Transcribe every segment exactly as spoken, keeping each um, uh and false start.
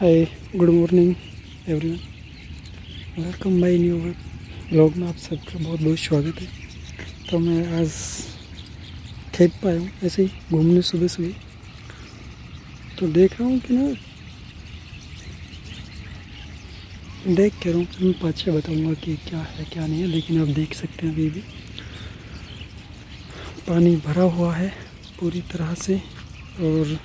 Hi, good morning everyone. Welcome my new vlog में आप सबका बहुत बहुत स्वागत है। तो मैं आज खेत पर आया हूँ ऐसे ही घूमने सुबह सुबह। तो देख रहा हूँ कि ना देख के रहा हूँ, मैं पाछे बताऊँगा कि क्या है क्या नहीं है, लेकिन आप देख सकते हैं अभी भी पानी भरा हुआ है पूरी तरह से। और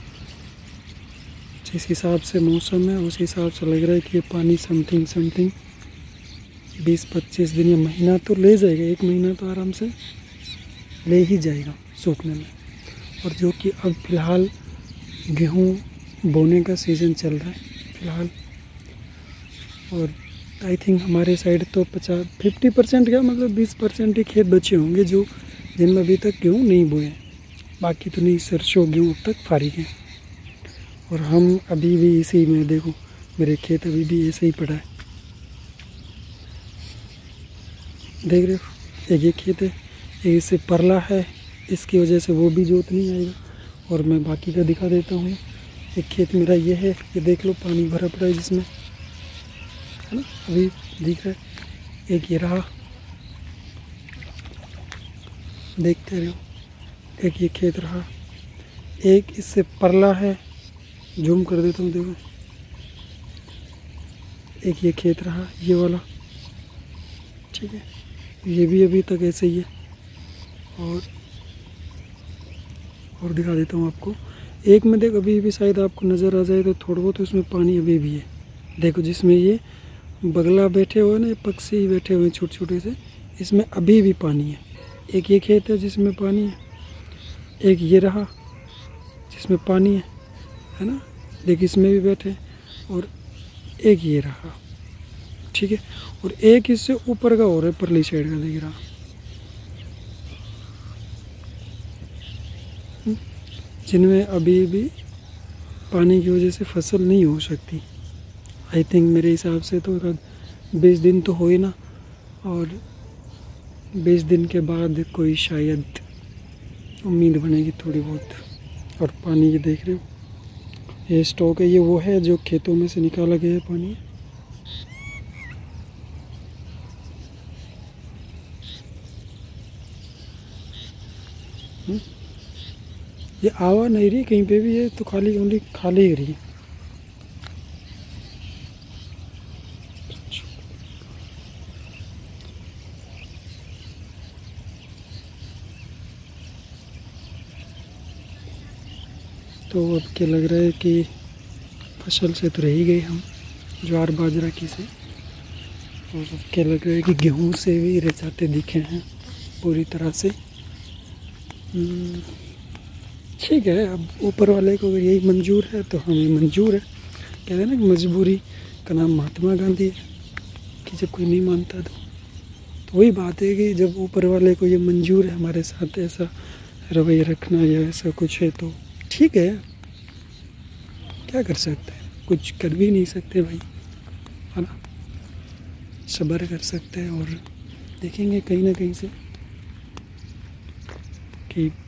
जिस हिसाब से मौसम है उस हिसाब से लग रहा है कि ये पानी समथिंग समथिंग बीस पच्चीस दिन या महीना तो ले जाएगा, एक महीना तो आराम से ले ही जाएगा सूखने में। और जो कि अब फ़िलहाल गेहूँ बोने का सीज़न चल रहा है फ़िलहाल। और आई थिंक हमारे साइड तो पचास फिफ्टी परसेंट क्या मतलब बीस परसेंट ही खेत बचे होंगे जो जिनमें अभी तक गेहूँ नहीं बोए हैं। बाकी तो नहीं, सरसों गेहूँ अब तक फारिग हैं। और हम अभी भी इसी में, देखो मेरे खेत अभी भी ऐसे ही पड़ा है, देख रहे हो। एक ये खेत है, एक इससे परला है, इसकी वजह से वो भी जोत नहीं आएगा। और मैं बाकी का दिखा देता हूँ। एक खेत मेरा ये है, ये देख लो पानी भरा पड़ा है जिसमें, है ना, अभी दिख रहा है। एक ये रहा, देखते रहो। एक ये खेत रहा, एक इससे परला है, जूम कर देता हूँ, देखो। एक ये खेत रहा, ये वाला, ठीक है, ये भी अभी तक ऐसे ही है। और और दिखा देता हूँ आपको। एक में देख अभी भी शायद आपको नज़र आ जाए तो थोड़ा बहुत उसमें पानी अभी भी है। देखो जिसमें ये बगला बैठे हुए ना, पक्षी बैठे हुए छोटे छोटे से, इसमें अभी भी पानी है। एक ये खेत है जिसमें पानी है, एक ये रहा जिसमें पानी है, है ना, देख इसमें भी बैठे। और एक ये रहा, ठीक है। और एक इससे ऊपर का और है, परली साइड का, दिख रहा, जिनमें अभी भी पानी की वजह से फसल नहीं हो सकती। आई थिंक मेरे हिसाब से तो बीस दिन तो हो ही ना, और बीस दिन के बाद कोई शायद उम्मीद बनेगी थोड़ी बहुत। और पानी ये देख रहे हो, ये स्टॉक है, ये वो है जो खेतों में से निकाला गया है पानी। ये आवा नहीं रही कहीं पे भी, ये तो खाली ओनली खाली ही रही है। तो अब क्या लग रहा है कि फसल से तो रह ही गए हम, ज्वार बाजरा की से। और अब क्या लग रहा है कि गेहूं से भी रह जाते दिखे हैं पूरी तरह से। ठीक है, अब ऊपर वाले को अगर यही मंजूर है तो हमें मंजूर है। कहते हैं ना कि मजबूरी का नाम महात्मा गांधी है, कि जब कोई नहीं मानता तो तो वही बात है कि जब ऊपर वाले को ये मंजूर है हमारे साथ ऐसा रवैया रखना या ऐसा कुछ है तो ठीक है, क्या कर सकते हैं, कुछ कर भी नहीं सकते भाई, है ना। सब्र कर सकते हैं और देखेंगे कहीं ना कहीं से कि